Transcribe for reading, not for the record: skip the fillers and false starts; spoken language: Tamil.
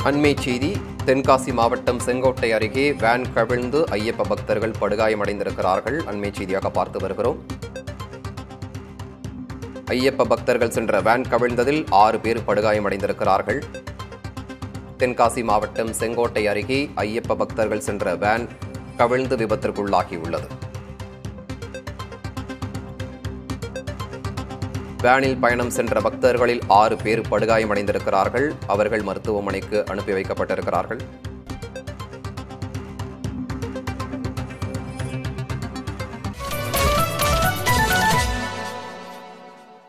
அண்மை செய்தி தென்காசி மாவட்டம் செங்கோட்டை அருகே வேன் கவிழ்ந்து ஐயப்ப பக்தர்கள் படுகாயமடைந்திருக்கிறார்கள். அண்மை செய்தியாக பார்த்து வருகிறோம். ஐயப்ப பக்தர்கள் சென்ற வேன் கவிழ்ந்ததில் 6 பேர் படுகாயமடைந்திருக்கிறார்கள். தென்காசி மாவட்டம் செங்கோட்டை அருகே ஐயப்ப பக்தர்கள் சென்ற வேன் கவிழ்ந்து விபத்திற்குள்ளாகியுள்ளது. வேனில் பயணம் சென்ற பக்தர்களில் 6 பேர் படுகாயமடைந்திருக்கிறார்கள். அவர்கள் மருத்துவமனைக்கு அனுப்பி வைக்கப்பட்டிருக்கிறார்கள்.